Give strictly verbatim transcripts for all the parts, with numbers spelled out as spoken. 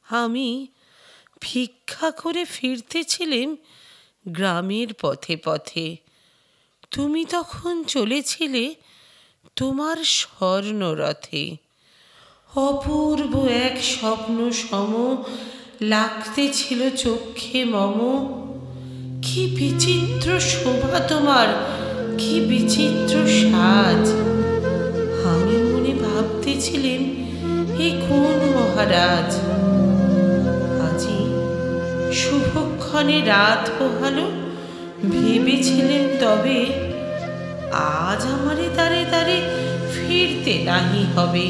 আমি ভিক্ষা করে ফিরতেছিলাম গ্রামের পথে পথে। তুমি তখন চলেছিলে তোমার স্বর্ণরথে। অপূর্ব এক স্বপ্ন সম লাগতেছিল চক্ষে মম। কি বিচিত্র শোভা তোমার, কি বিচিত্র সাজ! আমি মনে ভাবতেছিলেন এ কোন মহারাজ। আজি শুভক্ষণে রাত পোহালো, ভেবেছিলেন তবে আজ আমারে দ্বারে দ্বারে ফিরতে নাহি হবে।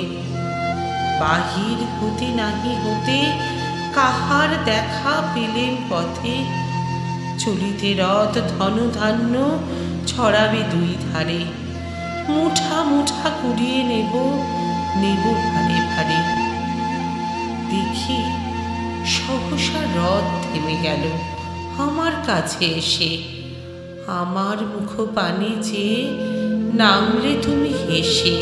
বাহির হতে নাহি হতে কাহার দেখা পেলেন পথে। চলিতে রথ ধনধান্য ছড়াবে দুই ধারে। মুঠা মুঠা কুড়িয়ে নেব নেব ভারে ভারে। দেখি সহসা রথ থেমে গেল আমার কাছে এসে। আমার মুখ পানে চেয়ে নামলে তুমি হেসে।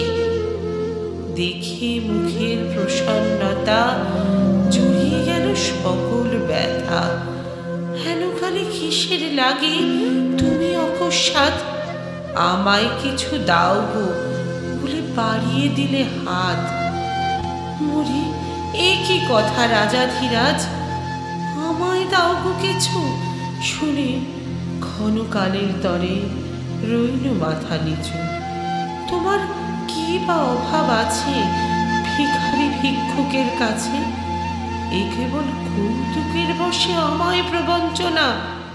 দেখে মুখের প্রসন্নতা জুড়িয়ে গেল সকল ব্যথা। হেন কালে কিসের লাগে তুমি অকস্মাৎ আমায় কিছু দাও গো বলে বাড়িয়ে দিলে হাত। মরি এ কি কথা রাজাধিরাজ, আমায় দাও গো কিছু শুনে ক্ষণকালের তরে রইল মাথা নিচু। তোমার কি বা অভাব আছে ভিখারি ভিক্ষুকের কাছে? এ কেবল কৌতুকের বসে আমায় প্রবঞ্চনা।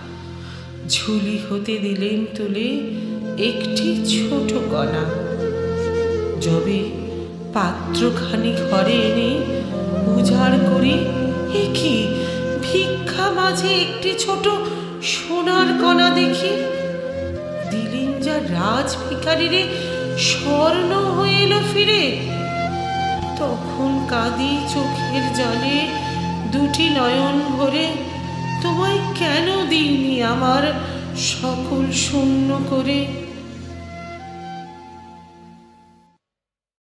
ঝুলি হতে দিলেন তুলে একটি ছোট কণা। যবে পাত্রখানি ঘরে এনে উজাড় করি, এ কি ভিক্ষা মাঝে একটি ছোট সোনার কণা দেখি। দিলেন যা রাজ ভিখারিরে স্বর্ণ হয়ে এলো ফিরে। তখন কাঁদি চোখের জলে দুটি নয়ন ভরে। তোমায় কেন দিইনি আমার সকল শূন্য করে?